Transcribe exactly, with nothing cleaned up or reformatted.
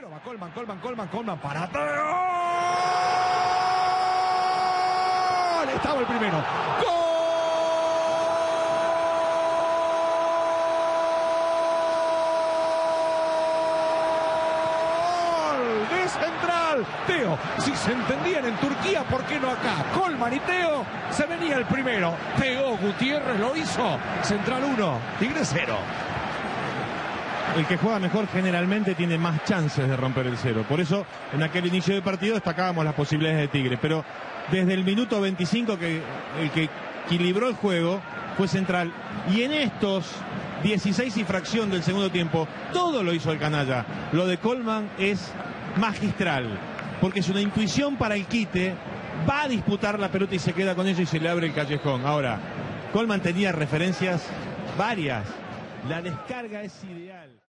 primero, va Colman, Colman, Colman, Colman, para Teo. Estaba el primero. ¡Gol! De Central. Teo, si se entendían en Turquía, ¿por qué no acá? Colman y Teo, se venía el primero. Teo Gutiérrez lo hizo. Central uno, Tigre cero. El que juega mejor generalmente tiene más chances de romper el cero. Por eso, en aquel inicio de partido destacábamos las posibilidades de Tigre. Pero desde el minuto veinticinco, que el que equilibró el juego fue Central. Y en estos dieciséis y fracción del segundo tiempo, todo lo hizo el canalla. Lo de Colman es magistral, porque es una intuición para el quite. Va a disputar la pelota y se queda con ella y se le abre el callejón. Ahora, Colman tenía referencias varias. La descarga es ideal.